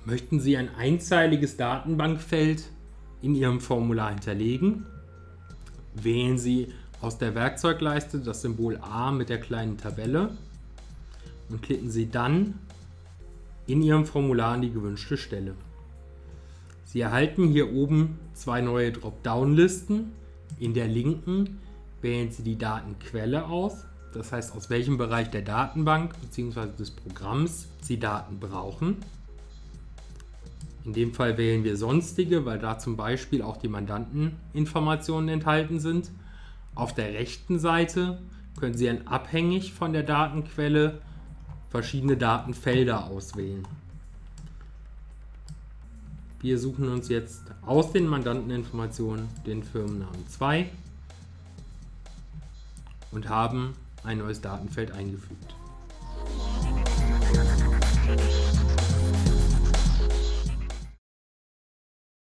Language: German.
Möchten Sie ein einzeiliges Datenbankfeld in Ihrem Formular hinterlegen? Wählen Sie aus der Werkzeugleiste das Symbol A mit der kleinen Tabelle und klicken Sie dann in Ihrem Formular an die gewünschte Stelle. Sie erhalten hier oben zwei neue Dropdown-Listen. In der linken wählen Sie die Datenquelle aus, das heißt aus welchem Bereich der Datenbank bzw. des Programms Sie Daten brauchen. In dem Fall wählen wir Sonstige, weil da zum Beispiel auch die Mandanteninformationen enthalten sind. Auf der rechten Seite können Sie dann abhängig von der Datenquelle verschiedene Datenfelder auswählen. Wir suchen uns jetzt aus den Mandanteninformationen den Firmennamen 2 und haben ein neues Datenfeld eingefügt.